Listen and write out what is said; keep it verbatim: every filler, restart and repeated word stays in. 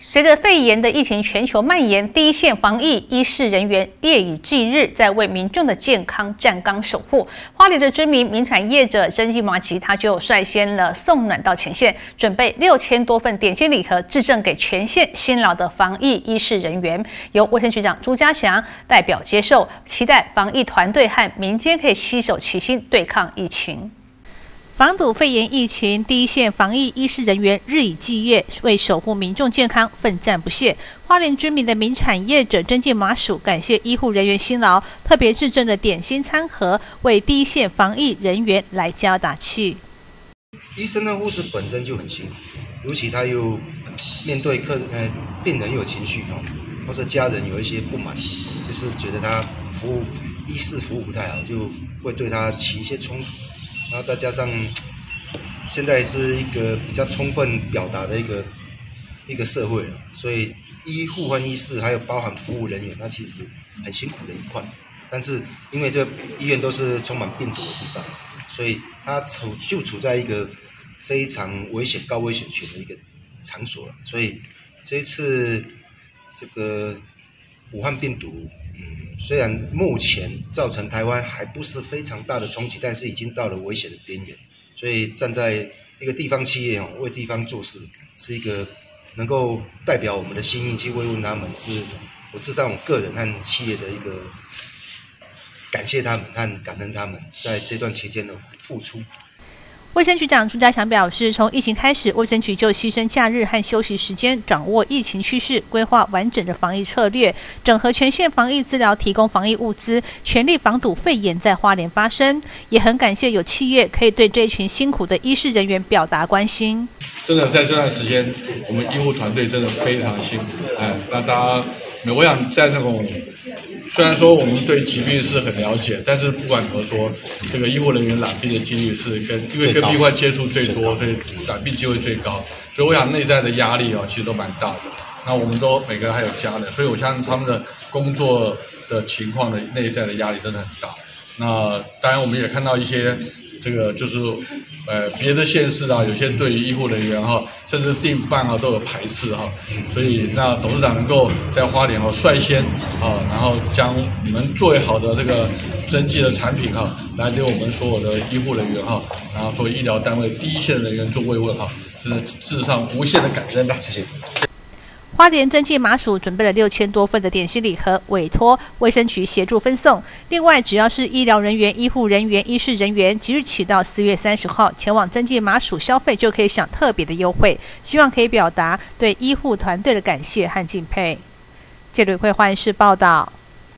随着肺炎的疫情全球蔓延，第一线防疫医事人员夜以继日，在为民众的健康站岗守护。花莲的知名名产业者真纪麻吉，他就率先了送暖到前线，准备六千多份点心礼盒，致赠给全县辛劳的防疫医事人员。由卫生局长朱家祥代表接受，期待防疫团队和民间可以携手齐心对抗疫情。 防堵肺炎疫情，第一线防疫医事人员日以继夜，为守护民众健康奋战不懈。花莲知名的名产业者真纪麻薯感谢医护人员辛劳，特别致赠了点心餐盒，为第一线防疫人员来加打气。 医生和护士本身就很辛苦，尤其他又面对客呃病人又有情绪哦，或者家人有一些不满，就是觉得他服务医事服务不太好，就会对他起一些冲突。 然后再加上，现在是一个比较充分表达的一个一个社会了，所以医护和医事还有包含服务人员，那其实很辛苦的一块。但是因为这医院都是充满病毒的地方，所以它处就处在一个非常危险、高危险群的一个场所了。所以这一次这个武汉病毒。 嗯，虽然目前造成台湾还不是非常大的冲击，但是已经到了危险的边缘。所以站在一个地方企业哦，为地方做事，是一个能够代表我们的心意去慰问他们，是我至少我个人和企业的一个感谢他们和感恩他们在这段期间的付出。 卫生局长朱家祥表示，从疫情开始，卫生局就牺牲假日和休息时间，掌握疫情趋势，规划完整的防疫策略，整合全县防疫资料，提供防疫物资，全力防堵肺炎在花莲发生。也很感谢有企业可以对这一群辛苦的医事人员表达关心。 真的在这段时间，我们医护团队真的非常辛苦。哎，那大家，我想在那种。 虽然说我们对疾病是很了解，但是不管怎么说，这个医护人员染病的几率是跟因为跟病患接触最多，所以染病机会最高。所以我想内在的压力哦，其实都蛮大的。那我们都每个人还有家人，所以我相信他们的工作的情况的内在的压力真的很大。那当然我们也看到一些这个就是呃别的县市啊，有些对于医护人员哈，甚至订饭啊都有排斥哈。所以那董事长能够在花莲哦率先啊，然后将你们最好的这个真纪的产品哈，来给我们所有的医护人员哈，然后所有医疗单位第一线人员做慰问哈，真的致上无限的感恩吧，谢谢。 花莲真纪麻薯准备了六千多份的点心礼盒，委托卫生局协助分送。另外，只要是医疗人员、医护人员、医事人员，即日起到四月三十号前往真纪麻薯消费，就可以享特别的优惠。希望可以表达对医护团队的感谢和敬佩。记者会花莲市报道。